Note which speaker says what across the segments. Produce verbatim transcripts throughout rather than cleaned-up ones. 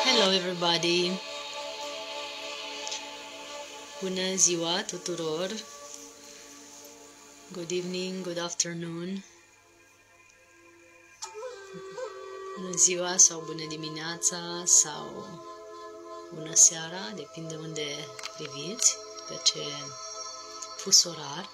Speaker 1: Hello everybody! Bună ziua tuturor! Good evening, good afternoon! Bună ziua sau bună dimineața sau bună seara, depinde unde priviți, pe ce fus orar.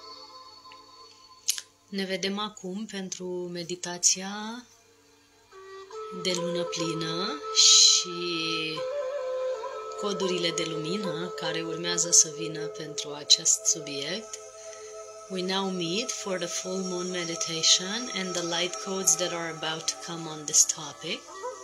Speaker 1: Ne vedem acum pentru meditația de lună plină și codurile de lumină care urmează să vină pentru acest subiect. We now meet for the full moon meditation and the light codes that are about to come on this topic.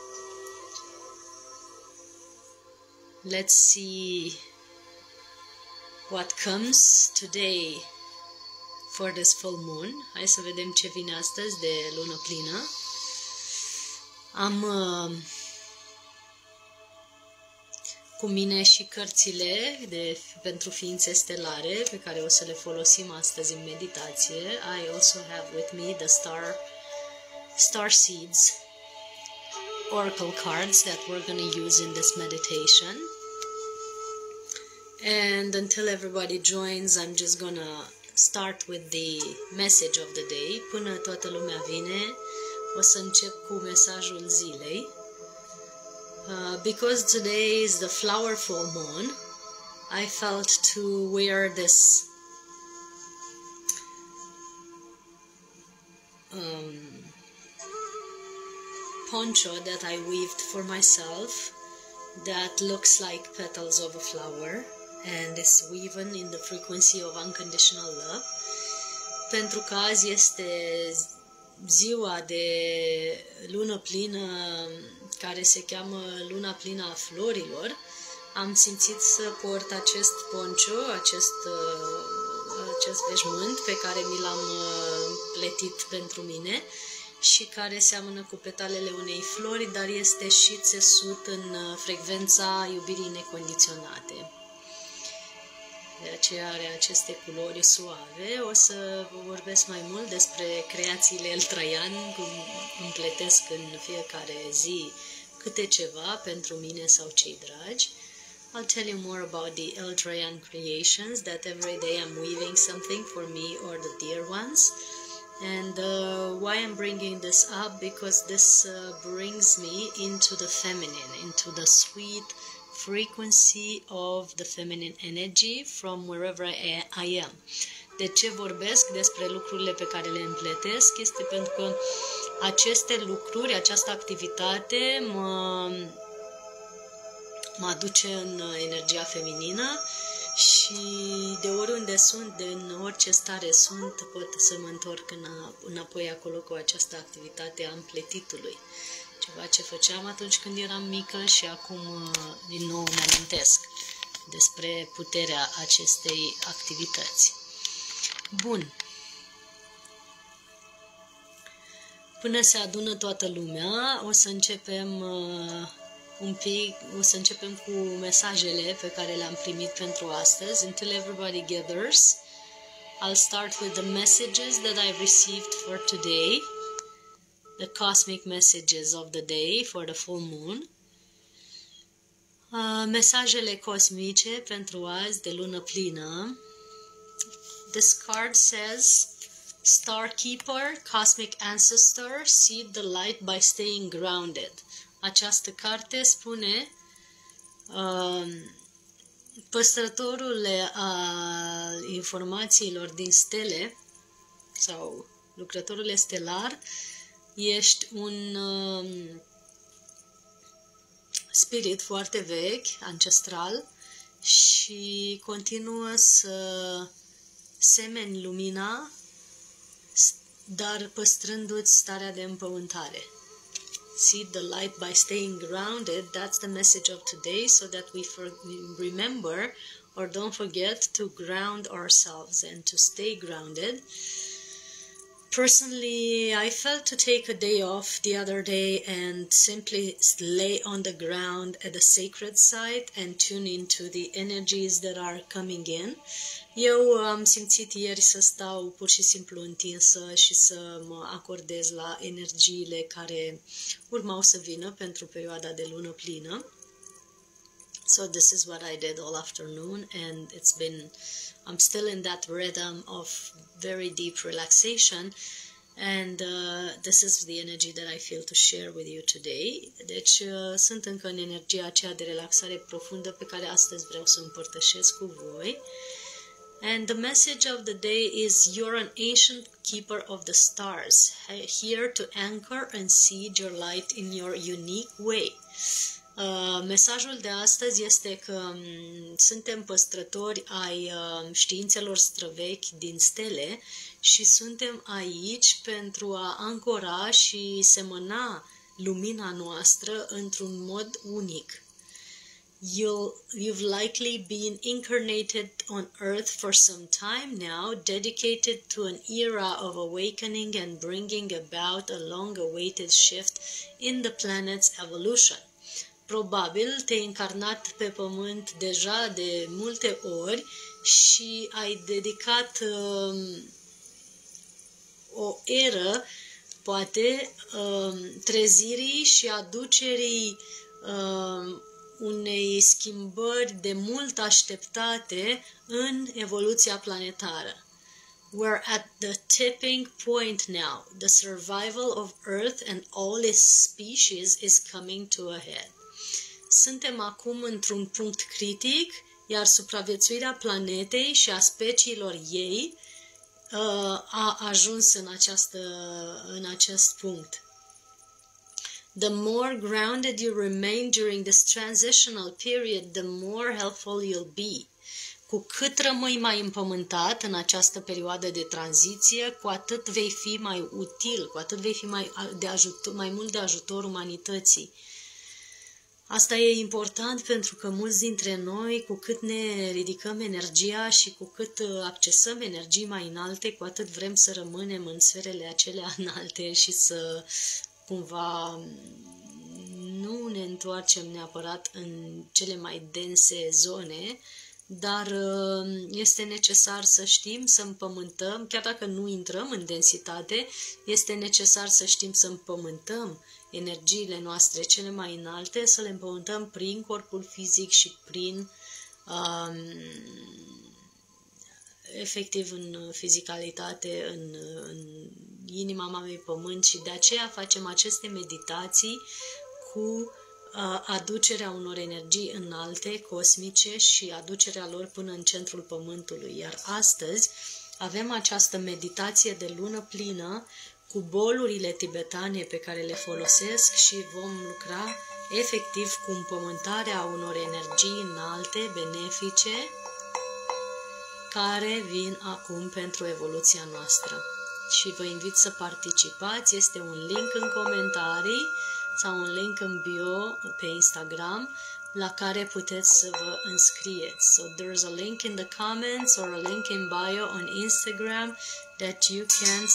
Speaker 1: Let's see what comes today for this full moon. Hai să vedem ce vine astăzi de lună plină. Am uh, cu mine și cărțile de, pentru ființe stelare pe care o să le folosim astăzi în meditație. I also have with me the star, star seeds oracle cards that we're going to use in this meditation. And until everybody joins, I'm just going to start with the message of the day. Până toată lumea vine, o să încep cu mesajul zilei. Uh, because today is the flower full moon, I felt to wear this um, poncho that I weaved for myself that looks like petals of a flower and is woven in the frequency of unconditional love. Pentru că azi este ziua de lună plină care se cheamă luna plină a florilor, am simțit să port acest poncho, acest, acest veșmânt pe care mi l-am pletit pentru mine și care seamănă cu petalele unei flori, dar este și țesut în frecvența iubirii necondiționate. De aceea are aceste culori suave. O să vă vorbesc mai mult despre creațiile El Traian, cum împletesc în fiecare zi câte ceva pentru mine sau cei dragi. I'll tell you more about the El Traian creations, that every day I'm weaving something for me or the dear ones. And uh, why I'm bringing this up, because this uh, brings me into the feminine, into the sweet frequency of the feminine energy from wherever I, I am. De ce vorbesc despre lucrurile pe care le împletesc? Este pentru că aceste lucruri, această activitate mă, mă aduce în energia feminină și de oriunde sunt, de în orice stare sunt, pot să mă întorc înapoi acolo cu această activitate a împletitului. Ceva ce făceam atunci când eram mică și acum din nou îmi amintesc despre puterea acestei activități. Bun. Până se adună toată lumea, o să începem uh, un pic, o să începem cu mesajele pe care le-am primit pentru astăzi. Until everybody gathers, I'll start with the messages that I received for today. The cosmic messages of the day for the full moon. Uh, mesajele cosmice pentru azi de lună plină. This card says, Star Keeper, Cosmic Ancestor, seed the light by staying grounded. Această carte spune uh, păstrătorul a informațiilor din stele sau lucrătorul stelar. Ești un uh, spirit foarte vechi, ancestral, și continuă să semeni lumina, dar păstrându-ți starea de împământare. See the light by staying grounded. That's the message of today, so that we for remember or don't forget to ground ourselves and to stay grounded. Personally, I felt to take a day off the other day and simply lay on the ground at the sacred site and tune into the energies that are coming in. Eu am simțit ieri să stau pur și simplu întinsă și să mă acordez la energiile care urmau să vină pentru perioada de lună plină. So this is what I did all afternoon, and it's been, I'm still in that rhythm of very deep relaxation, and uh, this is the energy that I feel to share with you today. Deci uh, sunt încă în energia aceea de relaxare profundă pe care astăzi vreau să o împărtășesc cu voi. And the message of the day is, you're an ancient keeper of the stars, here to anchor and seed your light in your unique way. Uh, mesajul de astăzi este că um, suntem păstrători ai uh, științelor străvechi din stele și suntem aici pentru a ancora și semăna lumina noastră într-un mod unic. You'll, you've likely been incarnated on Earth for some time now, dedicated to an era of awakening and bringing about a long-awaited shift in the planet's evolution. Probabil te-ai încarnat pe pământ deja de multe ori și ai dedicat um, o eră, poate, um, trezirii și aducerii um, unei schimbări de mult așteptate în evoluția planetară. We're at the tipping point now. The survival of Earth and all its species is coming to a head. Suntem acum într-un punct critic, iar supraviețuirea planetei și a speciilor ei uh, a ajuns în, această, în acest punct. The more grounded you remain during this transitional period, the more helpful you'll be. Cu cât rămâi mai împământat în această perioadă de tranziție, cu atât vei fi mai util, cu atât vei fi mai, de ajutor, mai mult de ajutor umanității. Asta e important pentru că mulți dintre noi, cu cât ne ridicăm energia și cu cât accesăm energii mai înalte, cu atât vrem să rămânem în sferele acelea înalte și să cumva nu ne întoarcem neapărat în cele mai dense zone, dar este necesar să știm să împământăm, chiar dacă nu intrăm în densitate, este necesar să știm să împământăm energiile noastre cele mai înalte, să le împământăm prin corpul fizic și prin um, efectiv în fizicalitate, în, în inima mamei pământ, și de aceea facem aceste meditații cu uh, aducerea unor energii înalte, cosmice, și aducerea lor până în centrul pământului. Iar astăzi avem această meditație de lună plină cu bolurile tibetane pe care le folosesc și vom lucra efectiv cu împământarea unor energii înalte, benefice, care vin acum pentru evoluția noastră. Și vă invit să participați, este un link în comentarii sau un link în bio pe Instagram la care puteți să vă înscrieți. So there's a link in the comments or a link in bio on Instagram that you can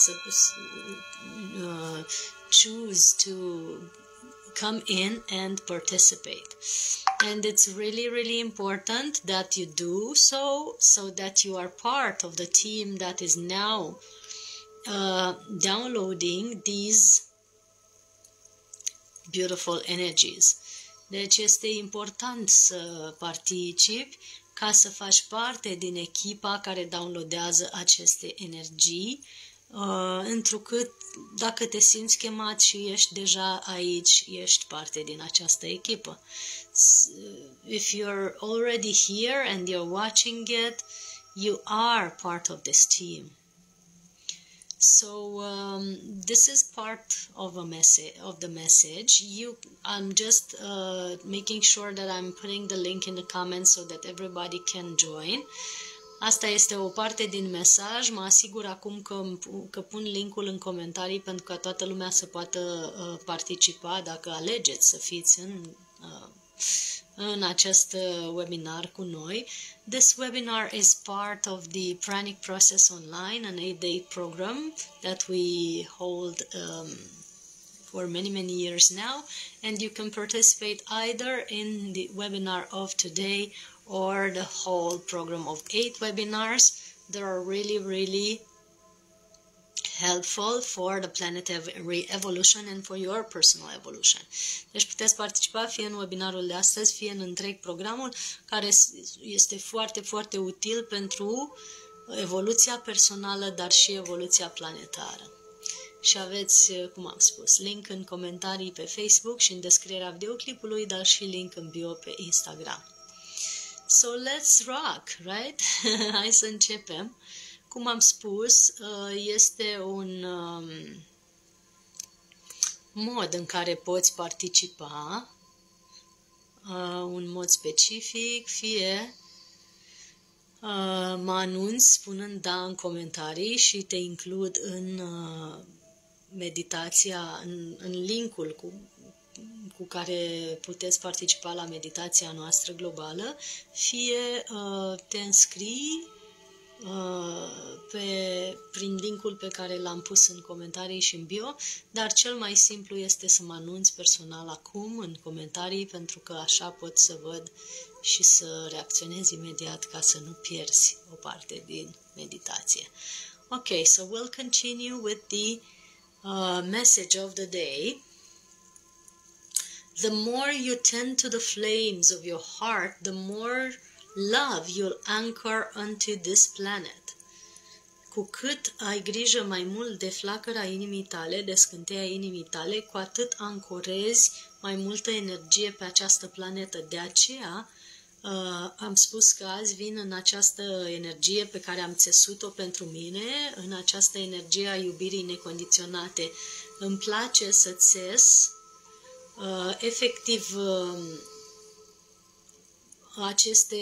Speaker 1: uh, choose to come in and participate. And it's really, really important that you do so, so that you are part of the team that is now uh, downloading these beautiful energies. Deci este important să participi ca să faci parte din echipa care downloadează aceste energii, uh, întrucât dacă te simți chemat și ești deja aici, ești parte din această echipă. If you're already here and you're watching it, you are part of this team. So um, this is part of a message of the message. You, I'm just uh, making sure that I'm putting the link in the comments so that everybody can join. Asta este o parte din mesaj. Mă asigur acum că, că pun linkul în comentarii pentru ca toată lumea să poată uh, participa dacă alegeți să fiți în, uh, în acest webinar cu noi. This webinar is part of the Pranic Process Online, an eight-day program that we hold um, for many, many years now, and you can participate either in the webinar of today or the whole program of eight webinars. They are really, really helpful for the planetary evolution and for your personal evolution. Deci puteți participa fie în webinarul de astăzi, fie în întreg programul, care este foarte, foarte util pentru evoluția personală, dar și evoluția planetară. Și aveți, cum am spus, link în comentarii pe Facebook și în descrierea videoclipului, dar și link în bio pe Instagram. So let's rock, right? Hai să începem. Cum am spus, este un mod în care poți participa, un mod specific, fie mă anunți spunând da în comentarii și te includ în meditația, în, în linkul cu, cu care puteți participa la meditația noastră globală, fie te înscrii Pe, prin linkul pe care l-am pus în comentarii și în bio, dar cel mai simplu este să mă anunți personal acum în comentarii, pentru că așa pot să văd și să reacționez imediat ca să nu pierzi o parte din meditație. Ok, so we'll continue with the uh, message of the day. The more you tend to the flames of your heart, the more love you'll anchor onto this planet. Cu cât ai grijă mai mult de flacăra inimii tale, de scânteia inimii tale, cu atât ancorezi mai multă energie pe această planetă. De aceea uh, am spus că azi vin în această energie pe care am țesut-o pentru mine, în această energie a iubirii necondiționate. Îmi place să țes uh, efectiv uh, aceste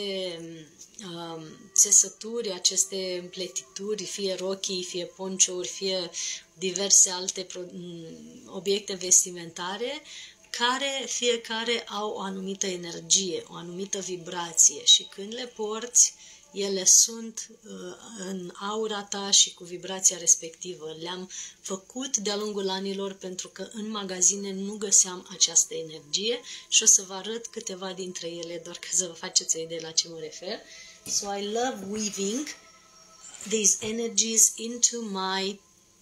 Speaker 1: um, țesături, aceste împletituri, fie rochii, fie ponciuri, fie diverse alte pro, obiecte vestimentare, care fiecare au o anumită energie, o anumită vibrație și când le porți, ele sunt uh, în aura ta și cu vibrația respectivă. Le-am făcut de-a lungul anilor pentru că în magazine nu găseam această energie și o să vă arăt câteva dintre ele, doar ca să vă faceți o idee la ce mă refer. So I love weaving these energies into my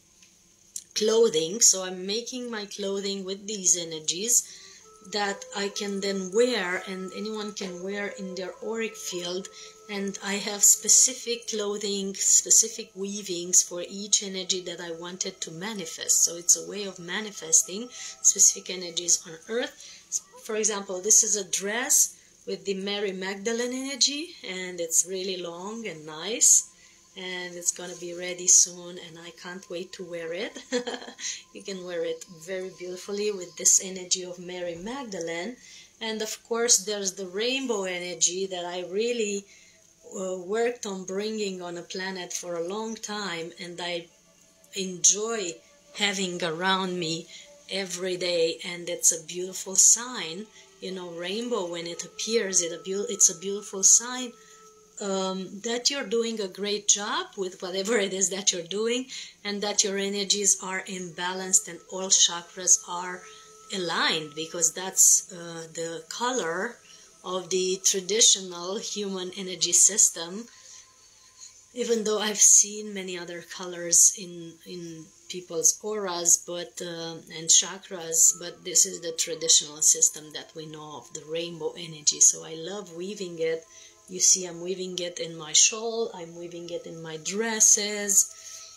Speaker 1: clothing. So I'm making my clothing with these energies that I can then wear and anyone can wear in their auric field, and I have specific clothing, specific weavings for each energy that I wanted to manifest. So it's a way of manifesting specific energies on earth. For example, this is a dress with the Mary Magdalene energy, and it's really long and nice, and it's going to be ready soon, and I can't wait to wear it. You can wear it very beautifully with this energy of Mary Magdalene. And of course there's the rainbow energy that I really uh, worked on bringing on a planet for a long time, and I enjoy having around me every day, and it's a beautiful sign. You know, rainbow, when it appears, it a it's a beautiful sign Um, that you're doing a great job with whatever it is that you're doing, and that your energies are imbalanced and all chakras are aligned, because that's uh, the color of the traditional human energy system, even though I've seen many other colors in in people's auras but uh, and chakras, but this is the traditional system that we know of, the rainbow energy. So I love weaving it. You see, I'm weaving it in my shawl, I'm weaving it in my dresses,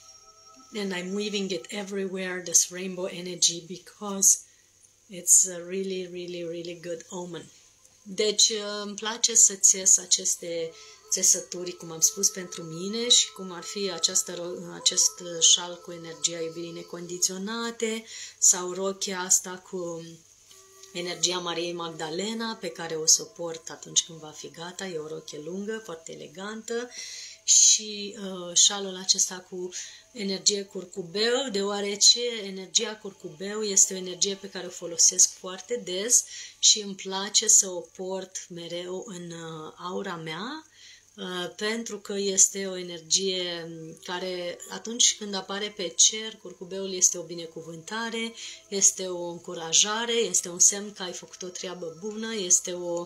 Speaker 1: and I'm weaving it everywhere, this rainbow energy, because it's a really, really, really good omen. Deci îmi place să țes aceste țesături, cum am spus, pentru mine, și cum ar fi această, acest șal cu energia iubirii necondiționate, sau rochia asta cu energia Mariei Magdalena, pe care o să o port atunci când va fi gata. E o rochie lungă, foarte elegantă, și uh, șalul acesta cu energie curcubeu, deoarece energia curcubeu este o energie pe care o folosesc foarte des și îmi place să o port mereu în uh, aura mea, uh, pentru că este o energie care atunci când apare pe cer, curcubeul este o binecuvântare, este o încurajare, este un semn că ai făcut o treabă bună, este o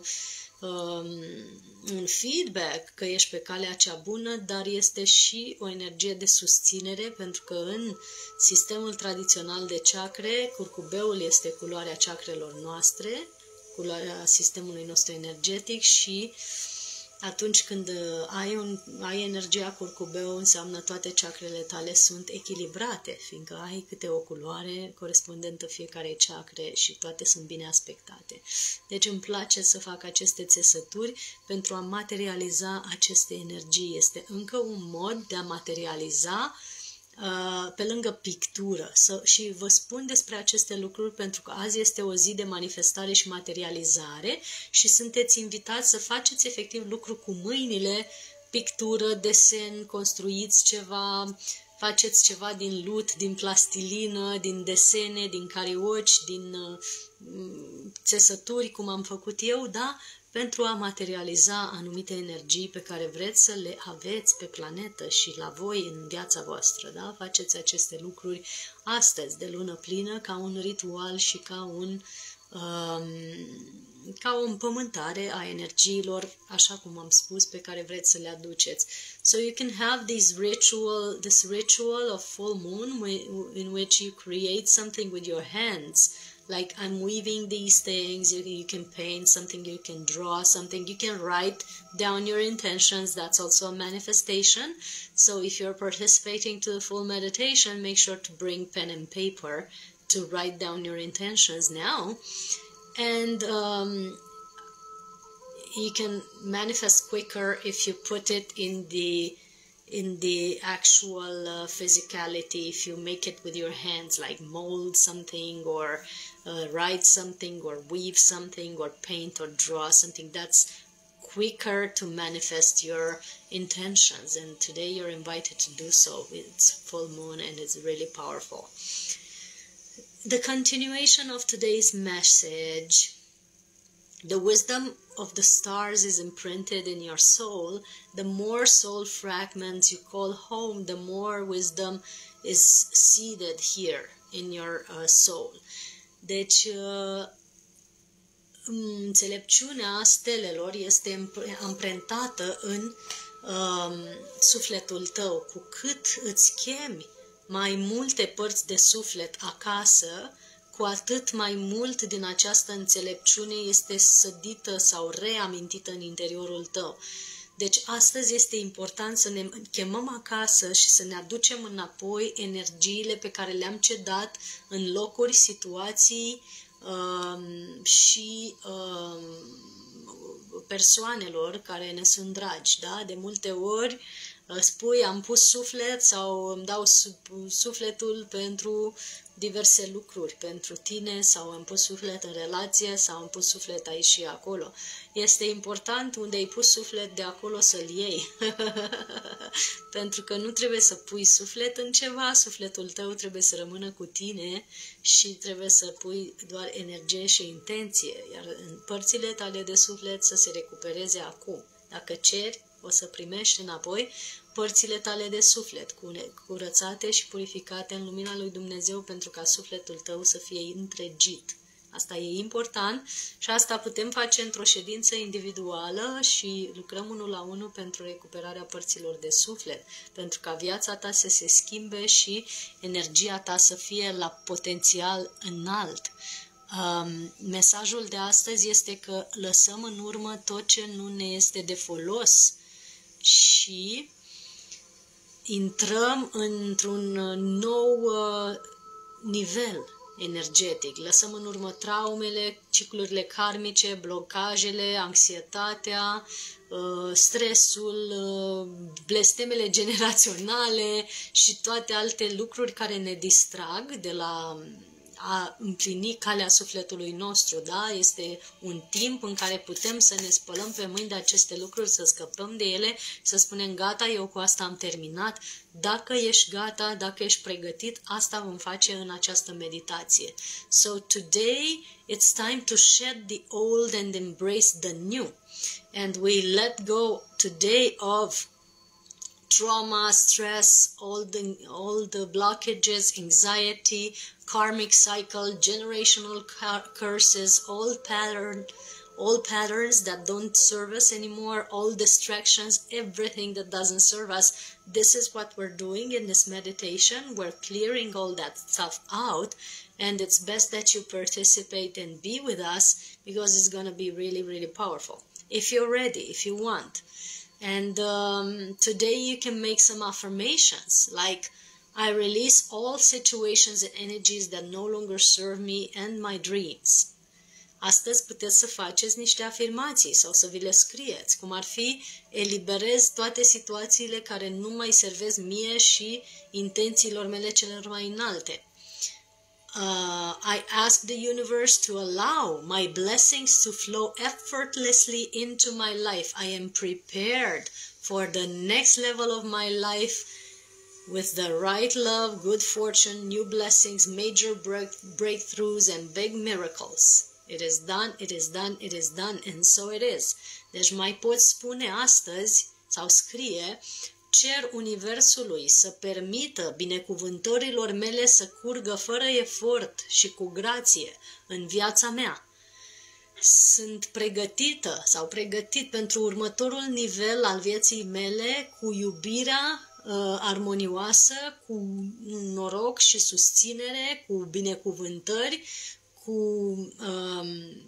Speaker 1: un feedback că ești pe calea cea bună, dar este și o energie de susținere, pentru că în sistemul tradițional de chakre, curcubeul este culoarea chakrelor noastre, culoarea sistemului nostru energetic și atunci când ai, un, ai energia curcubeu, înseamnă toate chakrele tale sunt echilibrate, fiindcă ai câte o culoare corespondentă fiecarei chakre și toate sunt bine aspectate. Deci îmi place să fac aceste țesături pentru a materializa aceste energii. Este încă un mod de a materializa pe lângă pictură. Să, și vă spun despre aceste lucruri pentru că azi este o zi de manifestare și materializare și sunteți invitați să faceți efectiv lucru cu mâinile, pictură, desen, construiți ceva, faceți ceva din lut, din plastilină, din desene, din carioci, din uh, țesături, cum am făcut eu, da? Pentru a materializa anumite energii pe care vreți să le aveți pe planetă și la voi în viața voastră. Da? Faceți aceste lucruri astăzi, de lună plină, ca un ritual și ca, un, um, ca o împământare a energiilor, așa cum am spus, pe care vreți să le aduceți. So you can have this ritual, this ritual of full moon in which you create something with your hands. Like I'm weaving these things, you, you can paint something, you can draw something, you can write down your intentions. That's also a manifestation. So if you're participating to the full meditation, make sure to bring pen and paper to write down your intentions now. And um, you can manifest quicker if you put it in the in the actual uh, physicality, if you make it with your hands, like mold something or uh, write something or weave something or paint or draw something, that's quicker to manifest your intentions. And today you're invited to do so. It's full moon and it's really powerful. The continuation of today's message: the wisdom of the stars is imprinted in your soul. The more soul fragments you call home, the more wisdom is seated here in your uh, soul. Deci, uh, înțelepciunea stelelor este amprentată în um, sufletul tău. Cu cât îți chemi mai multe părți de suflet acasă, cu atât mai mult din această înțelepciune este sădită sau reamintită în interiorul tău. Deci astăzi este important să ne chemăm acasă și să ne aducem înapoi energiile pe care le-am cedat în locuri, situații um, și um, persoanelor care ne sunt dragi. Da? De multe ori spui am pus suflet sau îmi dau sufletul pentru diverse lucruri, pentru tine, sau am pus suflet în relație sau am pus suflet aici și acolo. Este important unde ai pus suflet, de acolo să-l iei. Pentru că nu trebuie să pui suflet în ceva, sufletul tău trebuie să rămână cu tine și trebuie să pui doar energie și intenție, iar în părțile tale de suflet să se recupereze acum. Dacă ceri, o să primești înapoi părțile tale de suflet, curățate și purificate în lumina lui Dumnezeu, pentru ca sufletul tău să fie întregit. Asta e important și asta putem face într-o ședință individuală și lucrăm unul la unul pentru recuperarea părților de suflet, pentru ca viața ta să se schimbe și energia ta să fie la potențial înalt. Um, mesajul de astăzi este că lăsăm în urmă tot ce nu ne este de folos și intrăm într-un nou uh, nivel energetic. Lăsăm în urmă traumele, ciclurile karmice, blocajele, anxietatea, uh, stresul, uh, blestemele generaționale și toate alte lucruri care ne distrag de la a împlini calea sufletului nostru, da? Este un timp în care putem să ne spălăm pe mâini de aceste lucruri, să scăpăm de ele, să spunem gata, eu cu asta am terminat. Dacă ești gata, dacă ești pregătit, asta vom face în această meditație. So today it's time to shed the old and embrace the new. And we let go today of trauma, stress, all the, all the blockages, anxiety, karmic cycle, generational curses, all pattern, all patterns that don't serve us anymore, all distractions, everything that doesn't serve us. This is what we're doing in this meditation. We're clearing all that stuff out, and it's best that you participate and be with us, because it's going to be really, really powerful. If you're ready, if you want. And um, today you can make some affirmations, like, I release all situations and energies that no longer serve me and my dreams. Astăzi puteți să faceți niște afirmații sau să vi le scrieți, cum ar fi: eliberez toate situațiile care nu mai servesc mie și intențiilor mele celor mai înalte. Uh, I ask the universe to allow my blessings to flow effortlessly into my life. I am prepared for the next level of my life with the right love, good fortune, new blessings, major break breakthroughs and big miracles. It is done, it is done, it is done, and so it is. Deci mai poți spune astăzi sau scrie: cer universului să permită binecuvântărilor mele să curgă fără efort și cu grație în viața mea. Sunt pregătită sau pregătit pentru următorul nivel al vieții mele cu iubirea uh, armonioasă, cu noroc și susținere, cu binecuvântări, cu um,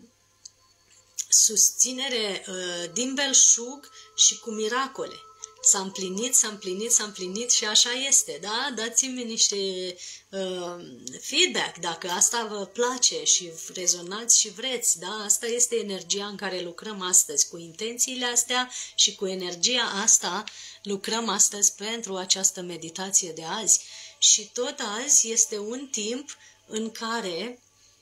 Speaker 1: susținere uh, din belșug și cu miracole. S-a împlinit, s-a împlinit, s-a împlinit și așa este, da? Dați-mi niște uh, feedback dacă asta vă place și rezonați și vreți, da? Asta este energia în care lucrăm astăzi. Cu intențiile astea și cu energia asta lucrăm astăzi pentru această meditație de azi. Și tot azi este un timp în care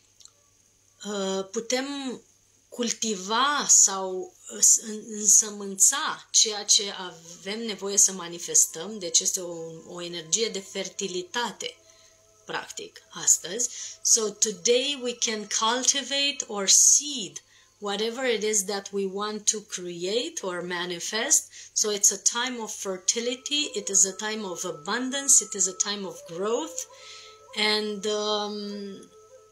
Speaker 1: uh, putem cultiva sau însămânța ceea ce avem nevoie să manifestăm, deci este o, o energie de fertilitate, practic, astăzi. So today we can cultivate or seed whatever it is that we want to create or manifest. So it's a time of fertility, it is a time of abundance, it is a time of growth, and um,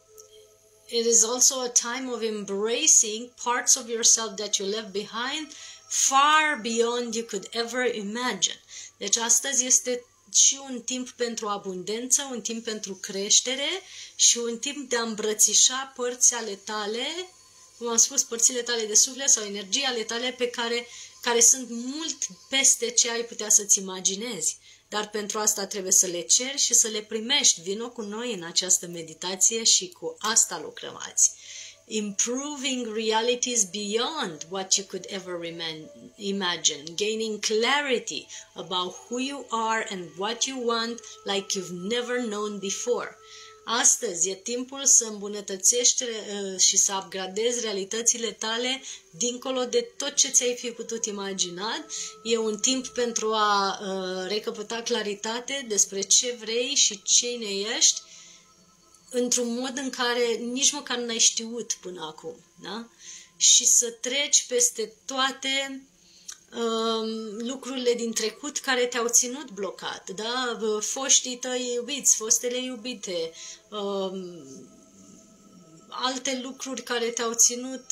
Speaker 1: it is also a time of embracing parts of yourself that you left behind far beyond you could ever imagine. Deci astăzi este și un timp pentru abundență, un timp pentru creștere și un timp de a îmbrățișa părți ale tale, cum am spus, părțile tale de suflet sau energia ale tale pe care, care sunt mult peste ce ai putea să-ți imaginezi. Dar pentru asta trebuie să le ceri și să le primești. Vino cu noi în această meditație și cu asta lucrăm azi. Improving realities beyond what you could ever imagine. Gaining clarity about who you are and what you want like you've never known before. Astăzi e timpul să îmbunătățești și să upgradezi realitățile tale dincolo de tot ce ți-ai fi putut imagina. E un timp pentru a uh, recăpăta claritate despre ce vrei și cine ești, într-un mod în care nici măcar n-ai știut până acum. Da? Și să treci peste toate lucrurile din trecut care te-au ținut blocat, da? Foștii tăi iubiți, fostele iubite, alte lucruri care te-au ținut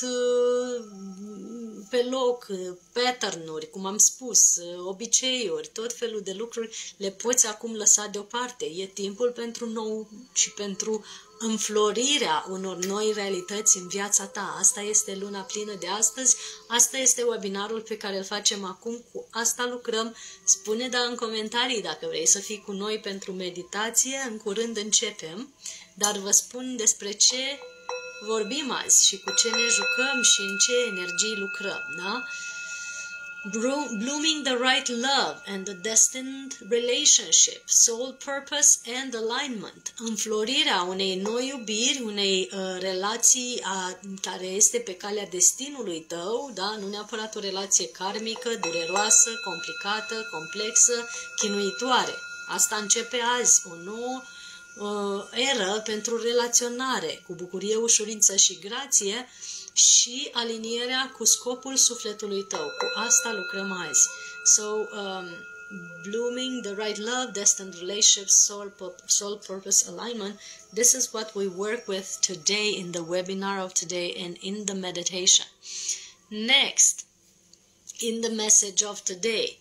Speaker 1: pe loc, pattern-uri, cum am spus, obiceiuri, tot felul de lucruri le poți acum lăsa deoparte. E timpul pentru nou și pentru înflorirea unor noi realități în viața ta. Asta este luna plină de astăzi, asta este webinarul pe care îl facem acum, cu asta lucrăm. Spune da în comentarii dacă vrei să fii cu noi pentru meditație, în curând începem, dar vă spun despre ce vorbim azi și cu ce ne jucăm și în ce energii lucrăm, da? blooming the right love and the destined relationship, soul purpose and alignment, înflorirea unei noi iubiri, unei uh, relații a, care este pe calea destinului tău, da? Nu neapărat o relație karmică, dureroasă, complicată, complexă, chinuitoare. Asta începe azi, o nouă uh, eră pentru relaționare, cu bucurie, ușurință și grație, și alinierea cu scopul sufletului tău. Cu asta lucrăm azi. So, um, blooming the right love, destined relationships, soul, soul purpose alignment. This is what we work with today in the webinar of today and in the meditation. Next, in the message of today,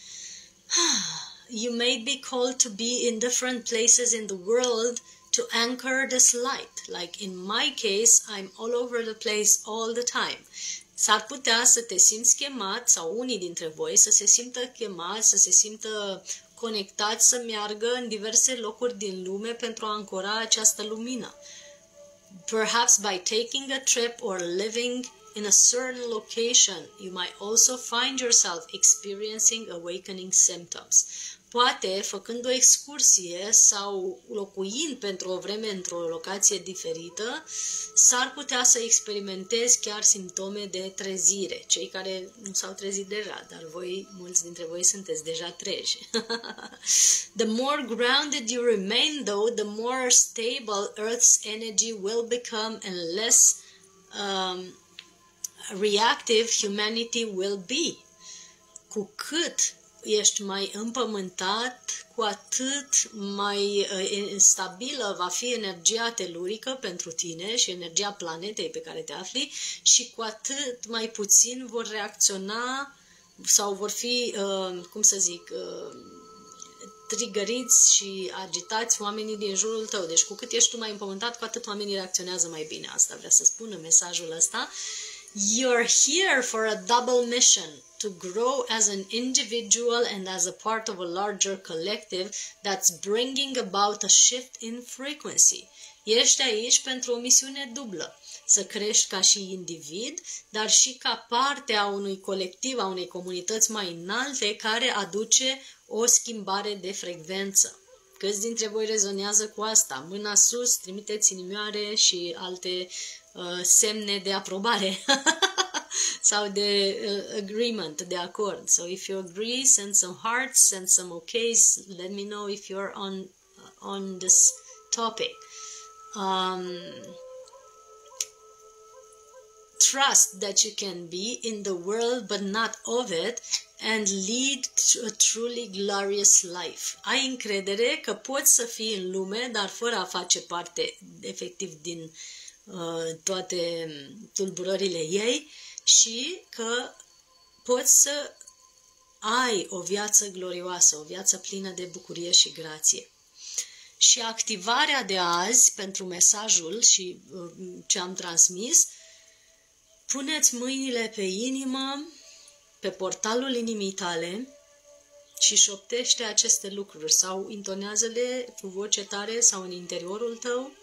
Speaker 1: you may be called to be in different places in the world to anchor this light. Like in my case, I'm all over the place all the time. S-ar putea să te simți chemat, sau unii dintre voi să se simtă chemați, să se simtă conectați, să meargă în diverse locuri din lume pentru a ancora această lumină. Perhaps by taking a trip or living in a certain location, you might also find yourself experiencing awakening symptoms. Poate, făcând o excursie sau locuind pentru o vreme într-o locație diferită, s-ar putea să experimentezi chiar simptome de trezire. Cei care nu s-au trezit deja, dar voi, mulți dintre voi sunteți deja treji. The more grounded you remain, though, the more stable Earth's energy will become and less um, reactive humanity will be. Cu cât ești mai împământat, cu atât mai uh, stabilă va fi energia telurică pentru tine și energia planetei pe care te afli și cu atât mai puțin vor reacționa sau vor fi, uh, cum să zic, uh, trigăriți și agitați oamenii din jurul tău. Deci cu cât ești tu mai împământat, cu atât oamenii reacționează mai bine. Asta vrea să spună mesajul ăsta. You're here for a double mission, to grow as an individual and as a part of a larger collective that's bringing about a shift in frequency. Ești aici pentru o misiune dublă, să crești ca și individ, dar și ca parte a unui colectiv, a unei comunități mai înalte care aduce o schimbare de frecvență. Câți dintre voi rezonează cu asta? Mâna sus, trimiteți inimioare și alte uh, semne de aprobare sau de uh, agreement, de acord. So if you agree, send some hearts, send some okays, let me know if you're on, uh, on this topic. Um, trust that you can be in the world but not of it and lead to a truly glorious life. Ai încredere că poți să fii în lume, dar fără a face parte efectiv din uh, toate tulburările ei și că poți să ai o viață glorioasă, o viață plină de bucurie și grație. Și activarea de azi pentru mesajul și uh, ce am transmis, puneți mâinile pe inimă, pe portalul inimii tale și șoptește aceste lucruri sau intonează-le cu voce tare sau în interiorul tău.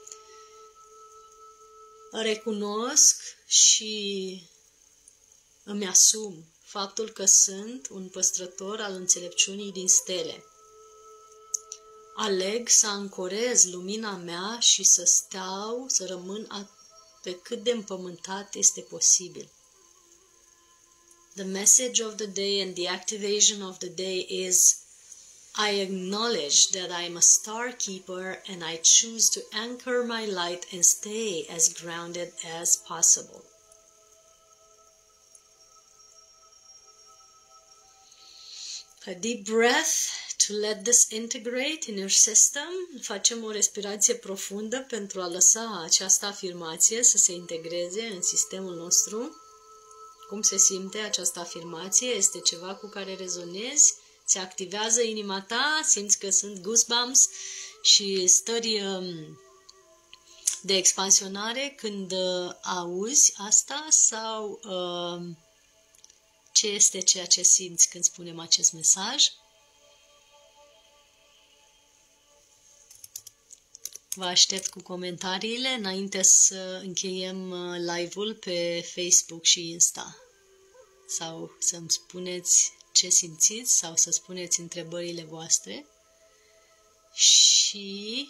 Speaker 1: Recunosc și îmi asum faptul că sunt un păstrător al înțelepciunii din stele. Aleg să ancorez lumina mea și să stau, să rămân pe cât de împământat este posibil. The message of the day and the activation of the day is, I acknowledge that I am a star keeper and I choose to anchor my light and stay as grounded as possible. A deep breath to let this integrate in your system. Facem o respirație profundă pentru a lăsa această afirmație să se integreze în sistemul nostru. Cum se simte această afirmație? Este ceva cu care rezonezi? Se activează inima ta? Simți că sunt goosebumps și stări de expansionare când auzi asta? Sau uh, ce este ceea ce simți când spunem acest mesaj? Vă aștept cu comentariile înainte să încheiem live-ul pe Facebook și Insta. sau să-mi spuneți ce simțiți sau să spuneți întrebările voastre și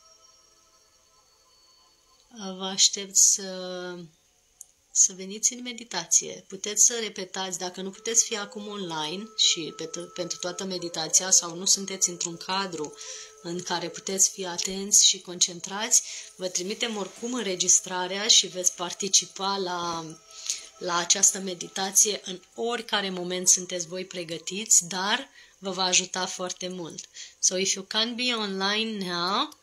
Speaker 1: vă aștept să, să veniți în meditație. Puteți să repetați, dacă nu puteți fi acum online și pe pentru toată meditația sau nu sunteți într-un cadru în care puteți fi atenți și concentrați, vă trimitem oricum înregistrarea și veți participa la, la această meditație în oricare moment sunteți voi pregătiți, dar vă va ajuta foarte mult. So if you can't be online now,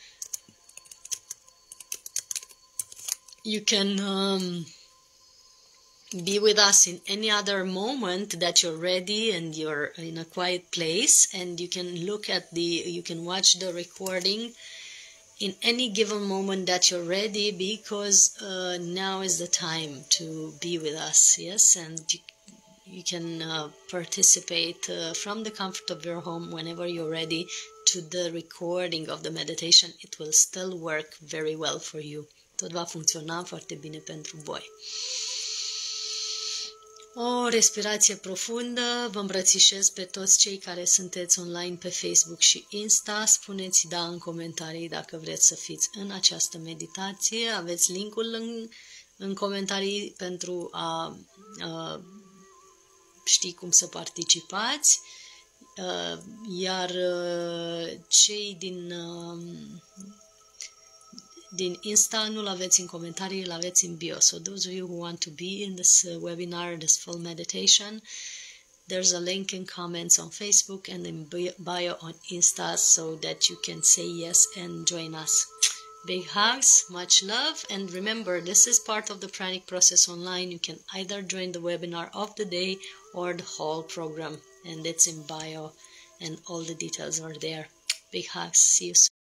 Speaker 1: you can um, be with us in any other moment that you're ready and you're in a quiet place, and you can look at the, you can watch the recording in any given moment that you're ready, because uh, now is the time to be with us, yes, and you, you can uh, participate uh, from the comfort of your home whenever you're ready to the recording of the meditation. It will still work very well for you. Tot va funcționa foarte bine pentru voi. O respirație profundă, vă îmbrățișez pe toți cei care sunteți online pe Facebook și Insta. Spuneți da în comentarii dacă vreți să fiți în această meditație. Aveți linkul în, în comentarii pentru a, a ști cum să participați. Iar cei din... din Insta nu-l aveți în comentarii, îl aveți în bio. So those of you who want to be in this uh, webinar, this full meditation, there's a link in comments on Facebook and in bio on Insta so that you can say yes and join us. Big hugs, much love, and remember, this is part of the Pranic Process Online. You can either join the webinar of the day or the whole program, and it's in bio and all the details are there. Big hugs, see you soon.